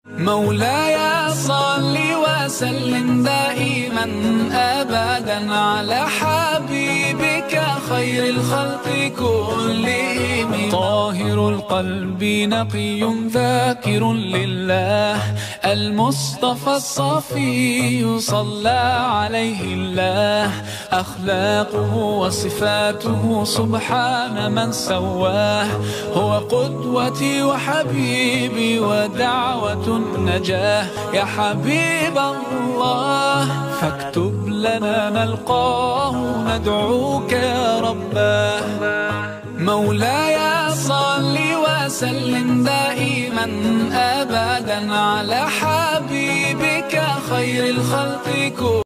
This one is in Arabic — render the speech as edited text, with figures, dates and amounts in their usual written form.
مولاي صل وسلم دائما أبدا على حبيبك خير الخلق كلهم. طاهر القلب نقي ذاكر لله، المصطفى الصفي صلى عليه الله. أخلاقه وصفاته سبحان من سواه، هو قدوتي وحبيبي ودعوة النجاة. يا حبيب الله فاكتب لنا نلقاه، ندعوك يا رباه. مولاي صل وسلم دائما أبدا على حبيبك خير الخلق كلهم.